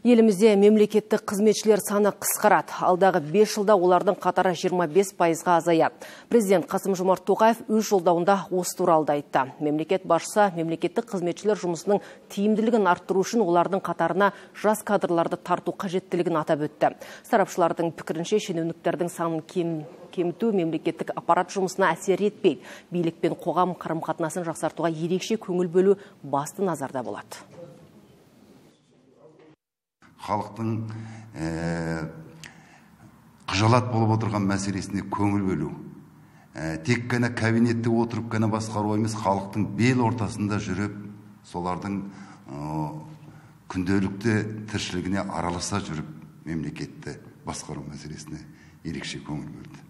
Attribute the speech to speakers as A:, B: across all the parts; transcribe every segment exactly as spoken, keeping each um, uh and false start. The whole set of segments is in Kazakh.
A: Елімізде мемлекеттік қызметшілер саны қысқарады. Алдағы бес жылда олардың қатары жиырма бес пайызға азаяды. Президент Қасым-Жомарт Тоқаев өз жолдауында осы туралы айтты. Мемлекет басшысы мемлекеттік қызметшілер жұмысының тиімділігін арттыру үшін олардың қатарына жас кадрларды тарту қажеттілігін атап өтті. Сарапшылардың пікірінше шенеуніктердің санын кем кеміту мемлекеттік аппарат жұмысына әсер етпейді. Билік пен қоғам қарым-қатынасын жақсартуға ерекше көңіл бөлу басты назарда болады.
B: Халықтың қыжалат болып отырған мәселесіне көңіл бөлу. Тек қана кабинетте отырып қана басқару емес, халықтың бел ортасында жүріп, солардың күнделікті тіршілігіне араласа жүріп, мемлекетті басқару мәселесіне ерекше көңіл бөлді.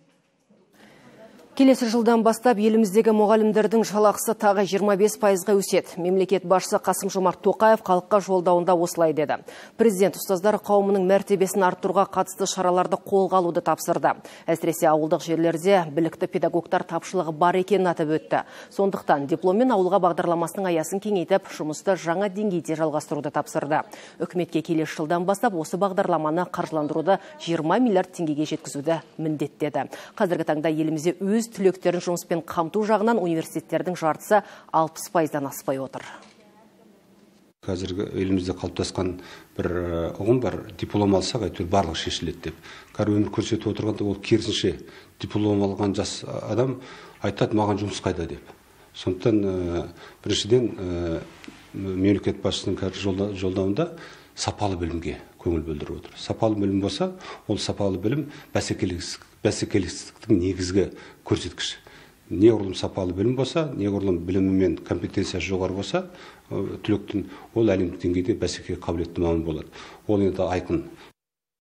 A: Келесі жылдан бастап еліміздегі мұғалімдердің жалақысы тағы жиырма бес пайызға өседі. Мемлекет басшысы Қасым-Жомарт Тоқаев халыққа жолдауында осылай деді. Президент ұстаздар қауымының мәртебесін арттыруға қатысты шараларды қолға алуды тапсырды. Әсіресе ауылдық жерлерде білікті педагогтар тапшылығы бар екенін атап өтті. Сондықтан дипломмен ауылға бағдарламасының аясын кеңейтіп, жұмысты жаңа деңгейде жалғастыруды тапсырды. Үкіметке келесі жылдан бастап осы бағдарламаны қаржыландыруды жиырма миллиард теңгеге жеткізуді міндеттеді. Қазіргі таңда елімізде өз түлектерін жұмыспен қамту жағынан университеттердің жартысы алпыс пайыздан аспай отыр.
C: Қазіргі елімізде қалыптасқан бір ұғым бар, диплом алсақ, әйтеуір барлық шешіледі деп. Қазір өмір көрсетіп отырғанда ол керісінше, диплом алған жас адам айтады, маған жұмыс қайда деп. Сондықтан біріншіден мемлекет басшысының қазір жолдауында сапалы білімге көңіл бөлдіріп отыр. Сапалы білім болса, ол сапалы білім бәсекелестіктің негізгі көрсеткіші. Неғұрлым сапалы білім болса, неғұрлым білімі мен компетенциясы жоғары болса, түлектің ол әлемдік деңгейде бәсекеге қабілетті маман болады. Ол енді айқын.